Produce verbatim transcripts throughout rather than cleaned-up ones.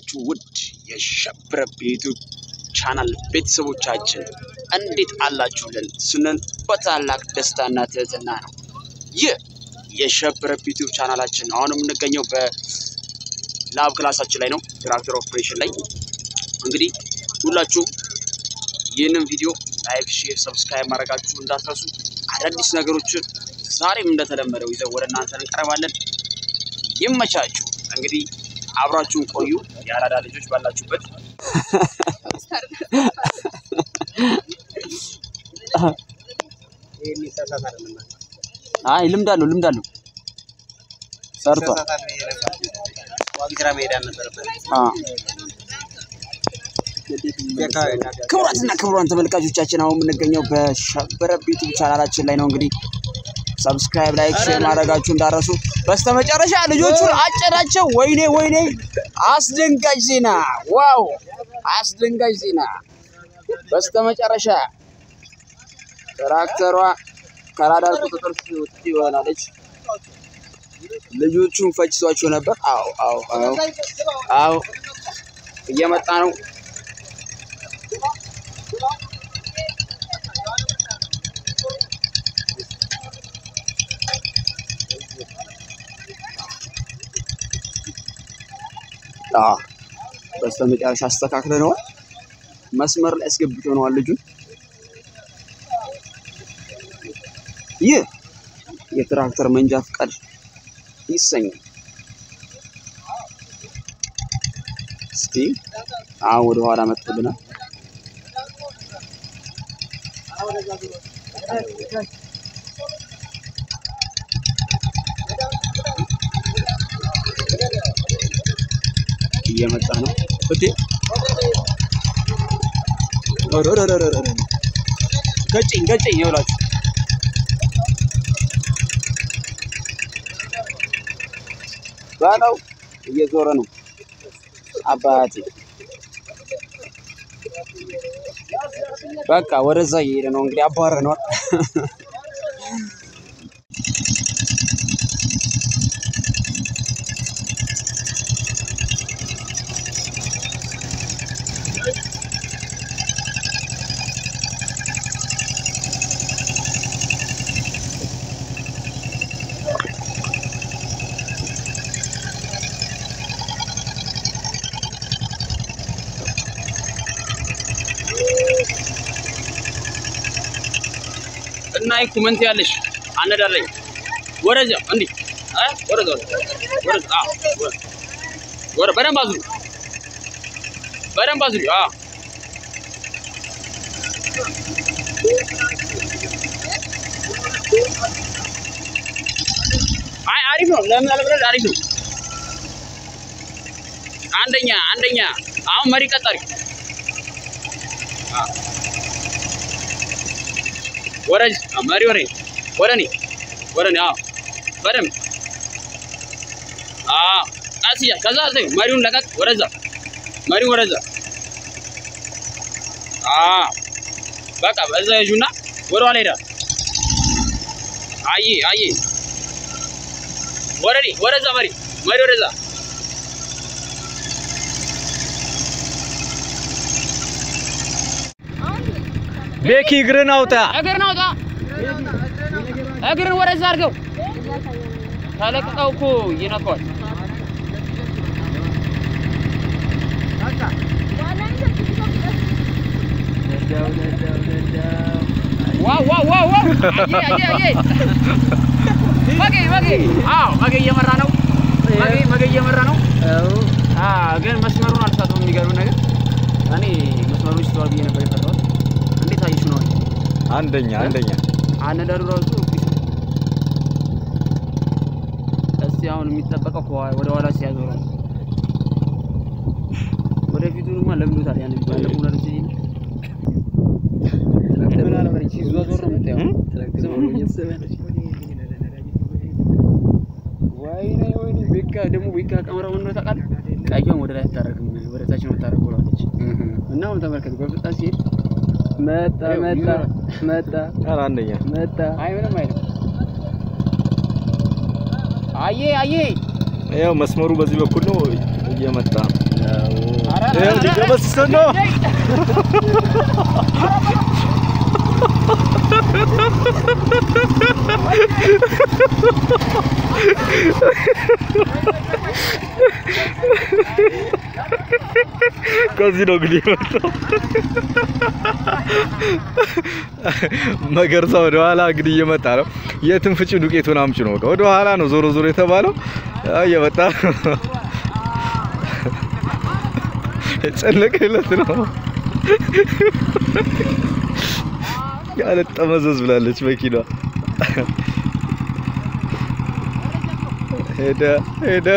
የተከበራችሁ ውድ የሸብረብ ዩቲዩብ ቻናል ቤተሰቦቻችን እንዴት አላችሁልን ስንል በታላቅ ደስታና ትህትና ነው። ይህ የሸብረብ ዩቲዩብ ቻናላችን አሁን የምንገኘው በላብ ክላሳችን ላይ ነው፣ ትራክተር ኦፕሬሽን ላይ። እንግዲህ ሁላችሁም ይህንን ቪዲዮ ላይክ፣ ሼር፣ ሰብስክራይብ ማድረጋችሁ እንዳትረሱ። አዳዲስ ነገሮችን ዛሬም እንደተለመደው ይዘው ወደ እናንተ እንቀርባለን። ይመቻችሁ። እንግዲህ አብራችሁን ቆዩ። ያራዳ ልጆች ባላችሁበት አይ ልምዳለው ልምዳለው ሰርቷል። ዋግራ ሜዳ ነበርበት። አዎ ክቡራትና ክቡራን ተመልካቾቻችን አሁን የምንገኘው በሸብረብ ዩቲዩብ ቻናላችን ላይ ነው። እንግዲህ ሰብስክራይብ፣ ላይክ፣ ሼር ማድረጋችሁ እንዳረሱ። በስተመጨረሻ ልጆቹን አጨዳቸው። ወይኔ ወይኔ! አስደንጋጭ ዜና! ዋው! አስደንጋጭ ዜና! በስተመጨረሻ ትራክተሯ ከራዳር ቁጥጥር ውጪ ሆናለች። ልጆቹን ፈጭቷቸው ነበር። አዎ አዎ አዎ አዎ እየመጣ ነው። አዎ በስተመጨረሻ አስተካክለነዋል። መስመር ላይ አስገብተነዋል ልጁን። ይህ የትራክተር መንጃ ፍቃድ ይሰኛል። እስቲ አሁን ወደ ኋላ መጥቶልናል። እየመጣ ነው። እቴ ኦሮሮሮሮሮ ገጭኝ ገጭኝ ይውላችሁ። ባለው እየዞረ ነው አባቴ። በቃ ወደዛ እየሄደ ነው። እንግዲህ አባረነዋል። እና ኮሜንት ያለሽ አነዳለኝ ወረጃ እንዴ አይ ወረጃ ወረጃ አዎ ወረ በደንብ አዙሪ በደንብ አዙሪ አዎ አይ አሪፍ ነው። ለምን አለብረድ አሪፍ ነው። አንደኛ አንደኛ አሁን መሪ ቀጣሪ አዎ ወረጅ ማሪ ወሬ ወረኒ ወረኒ አዎ በደም አዎ አሲያ ከዛ ዘይ ማሪውን ለቀቅ ወረዛ ማሪው ወረዛ አዎ በቃ በዛ ይጁና ወረዋ ሄዳ አይ አይ ወረኒ ወረዛ ማሪ ማሪ ወረዛ ቤኪ እግርን አውጣ እግርን አውጣ እግርን ወረዛ አድርገው። ታለቀቀው እኮ ይነካዋል። ዋው ዋው ዋው ዋው አይ አይ አይ ማገ ማገ አዎ ማገ እየመራ ነው። ማገ ማገ እየመራ ነው። አዎ ግን መስመሩን አልሳተውም። የሚገርም ነገር እኔ መስመሩን ሲተዋል ብዬ ነበር የፈራሁት። እንዴት አይሽ ነው? አንደኛ አንደኛ አነዳሩ ራሱ እስቲ አሁን የሚጠበቀው ወደ ኋላ ሲያዞር ነው። ወደፊቱንማ ለምዶታል። ያን ባለፈው ነው እንጂ ትራክተር አለ ማለት ሲዞር ነው የምታየው። ትራክተር ነው እየሰበነች ወይኔ ወይኔ ቢካ ደግሞ ቢካ ካሜራው ነው ታውቃለህ። ቀይዋን ወደ ላይ አታረግም፣ ወደ ታች ነው ታረጋለች። እና አሁን ተመልከቱ በፍጣን ሲሄድ መጣ መጣ መጣ ኧረ አንደኛ መጣ። አይ ምንም አይደለም። አዬ አዬ ያው መስመሩ በዚህ በኩል ነው እየመጣ ይሄው ሊገበስስ ነው ከዚህ ነው እንግዲህ መጣው መገርሳ ወደ ኋላ እንግዲህ እየመጣ ነው የትንፍጭ ዱቄቱን አምጭ ነው ወደ ኋላ ነው ዞሮ ዞሮ የተባለው እየመጣ ጨለቀለት ነው ያለ ጠመዘዝ ብላለች መኪናዋ ሄደ ሄደ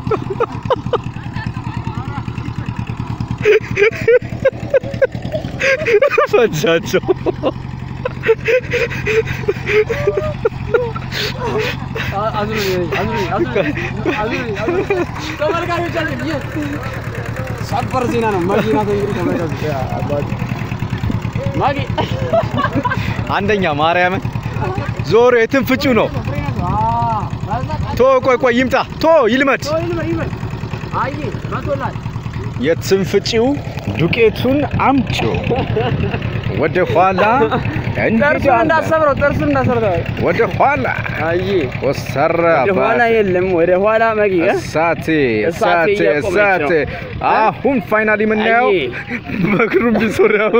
ፈጃቸው አዙሪ አዙሪ አዙሪ አዙሪ ተመልካቾች አሉ ሰበር ዜና ነው መኪና ተንግሪ ተመልካቾች አባዲ ማጊ አንደኛ ማርያም ዞሮ የትንፍጩ ነው ቶ ቆይ ቆይ ይምጣ ቶ ይልመድ አይ መቶላል የትንፍጪው ዱቄቱን አምጪ ወደ ኋላ እንደርሱ እንዳሰብረው ጥርሱ እንዳሰብረው ወደ ኋላ አይ ወሰራ ወደ ኋላ የለም ወደ ኋላ ማጊ እሳቴ እሳቴ እሳቴ አሁን ፋይናሊ ምን ነው በክሩም ቢሶሪያው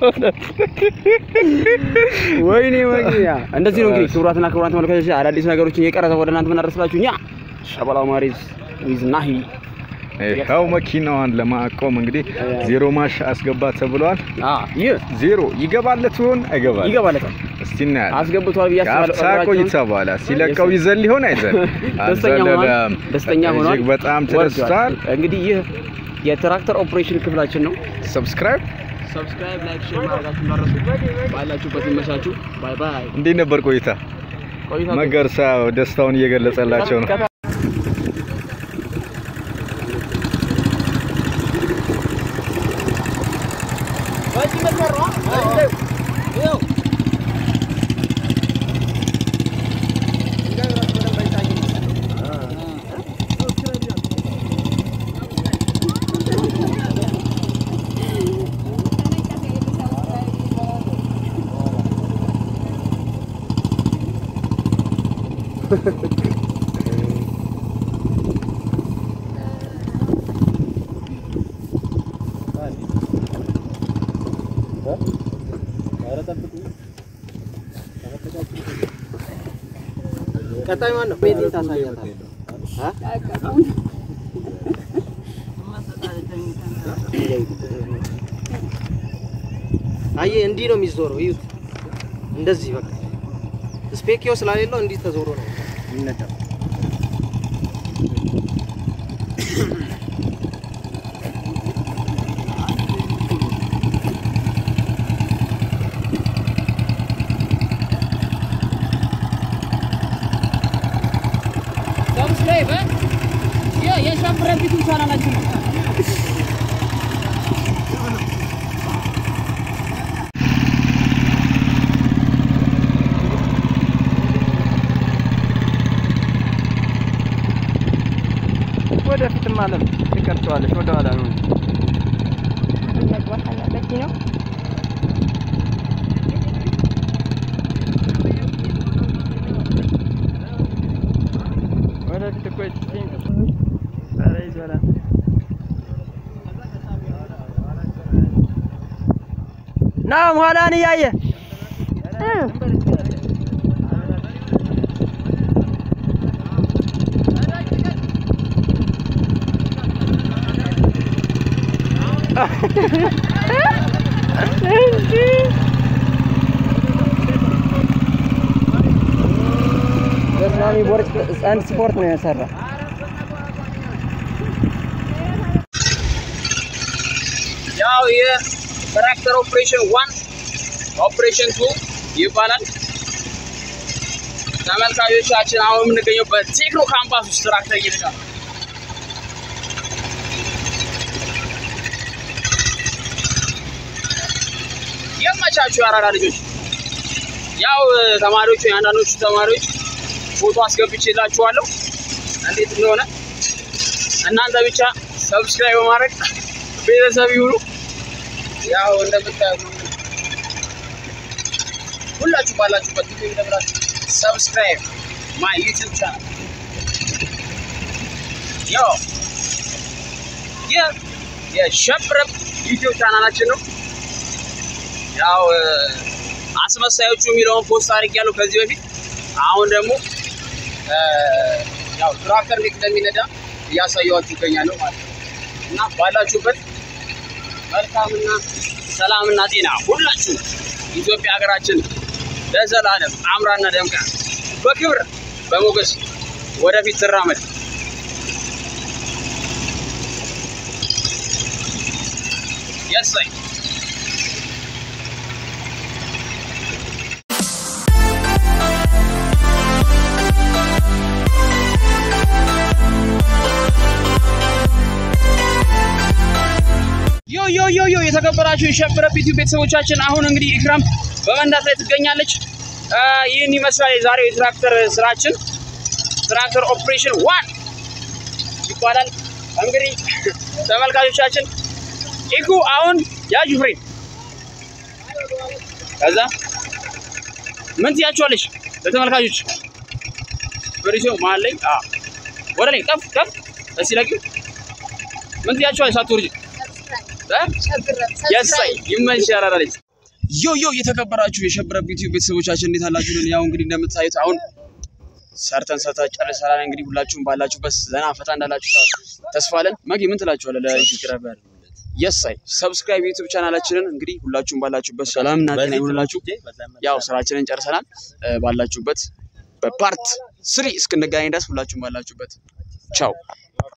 ወይኔ ማጊያ እንደዚህ ነው እንግዲህ ክብራትና ክብራን ተመልካቾች አዳዲስ ነገሮችን እየቀረጸ ወደ እናንተ እናደርሳላችሁኛ ሸበላው ማሪዝ ዊዝ ናሂ ይሄው መኪናዋን ለማቆም እንግዲህ ዜሮ ማሽ አስገባ ተብሏል አ ይሄ ዜሮ ይገባለት ይሆን አይገባል ይገባለታል እስቲና አስገብቷል ቢያስባለው ታቆ ይተባላ ሲለቀው ይዘል ይሆን አይዘል አዘለም ደስተኛ ሆኗል እጅግ በጣም ተደስቷል እንግዲህ ይሄ የትራክተር ኦፕሬሽን ክፍላችን ነው ሰብስክራይብ ሰብስክራይብ ላይክ ሼር ማድረጋችሁን እንዳትረሱ ባላችሁበት ይመቻችሁ ባይ ባይ እንዴት ነበር ቆይታ ቆይታ መገርሳ ደስታውን እየገለጸላቸው ነው ቀጣይ ማን ነው ቤት ታሳያታል አ አይ እንዲ ነው የሚዞረው ይዩት እንደዚህ በቃ ስፔኪዮ ስላሌለው እንዲ ተዞሮ ነው የሚነዳው የሸብረቢቱ ቻናላችን ወደፊት ማለት ትቀርጫዋለሽ ወደ ኋላ ነው ያጓታላ በዚህ ነው ወደፊት እኮ ናም ኋላን ያየ በርናሚ ቦርጭ አንድ ስፖርት ነው ያሰራ ያው የትራክተር ኦፕሬሽን ዋን ኦፕሬሽን ቱ ይባላል ተመልካቾቻችን አሁን የምንገኘው በቴክኖ ካምፖስ ውስጥ ትራክተር እየነዳ የማቻችሁ አራዳ ልጆች ያው ተማሪዎቹ ያንዳንዶቹ ተማሪዎች ፎቶ አስገብቼላችኋለሁ እንዴት እንደሆነ እናንተ ብቻ ሰብስክራይብ በማድረግ ቤተሰብ ይሁኑ። ያው እንደምታዩት ሁላችሁ ባላችሁበት ቪዲዮ እንደምራችሁ ሰብስክራይብ ማይ ዩቲዩብ ቻናል ዮ ያ የሸብረብ ዩቲዩብ ቻናላችን ነው። ያው አስመሳዮቹ የሚለውን ፖስት አድርጌያለሁ ከዚህ በፊት። አሁን ደግሞ ያው ትራክተር ልክ እንደሚነዳ እያሳየኋችሁ እገኛለሁ ማለት ነው። እና ባላችሁበት መልካምና ሰላምና ጤና ሁላችሁ ኢትዮጵያ ሀገራችን ለዘላለም አምራና ደምቃ በክብር በሞገስ ወደፊት ትራመድ። ያስይ ዮ ዮ ዮ ዮ የተከበራችሁ የሸብረብ ዩቲዩብ ቤተሰቦቻችን አሁን እንግዲህ ኢክራም በመንዳት ላይ ትገኛለች። ይህን ይመስላል የዛሬው የትራክተር ስራችን። ትራክተር ኦፕሬሽን ዋን ይባላል። እንግዲህ ተመልካቾቻችን ኢኩ አሁን ያጁ ፍሬ ከዛ ምን ትያቸዋለሽ ለተመልካቾች? ፍሬው መሀል ላይ አ ወደ ላይ ከፍ ከፍ እስኪ ለቂ ምን ትያቸዋለሽ? ሳትወርጂ ያሳይ ይመንሻል አላለች። ዮ ዮ የተከበራችሁ የሸብረብ ዩቲዩብ ቤተሰቦቻችን እንዴት አላችሁ? ያው እንግዲህ እንደምታዩት አሁን ሰርተን ሰርተን ጨርሰናል። እንግዲህ ሁላችሁም ባላችሁበት ዘና ፈታ እንዳላችሁ ተስፋ አለን። ማጊ ምን ትላችኋለህ ለዩቲዩብ ክራበር? ያሳይ ሰብስክራይብ ዩቲዩብ ቻናላችንን እንግዲህ ሁላችሁም ባላችሁበት ሰላምና ጤና ይሁንላችሁ። ያው ስራችንን ጨርሰናል። ባላችሁበት በፓርት ስሪ እስክንገናኝ ድረስ ሁላችሁም ባላችሁበት ቻው።